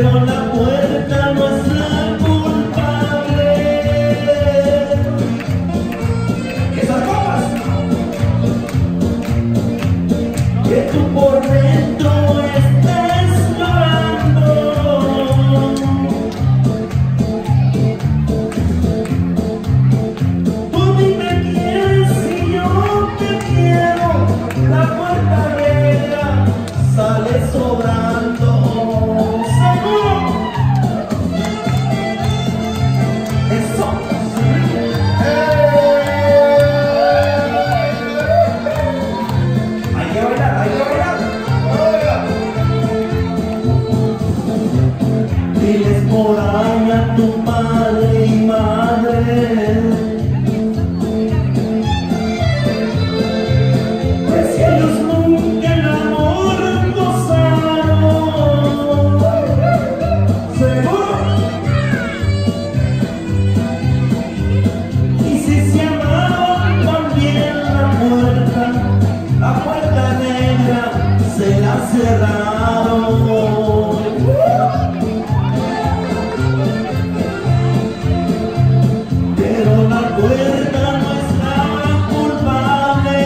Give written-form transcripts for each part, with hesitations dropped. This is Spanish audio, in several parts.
pero la puerta no es la culpable. Esas copas que tú por dentro estás llorando. Tú ni me quieres y yo te quiero. La puerta negra sale sobrando. ¡Seguro! ¡Eso! Hay que bailar, hay que bailar. Diles por ahí a tu padre y madre que si ellos nunca el amor gozaron. ¿Seguro? Y si se amaban también la puerta negra se la cerraron. Pero la puerta no estaba culpable.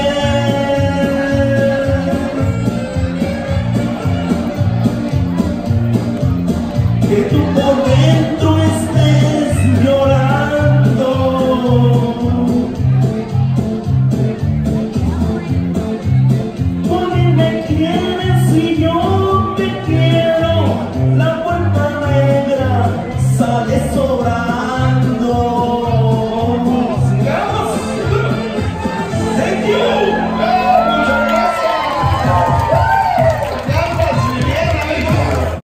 Que tú por dentro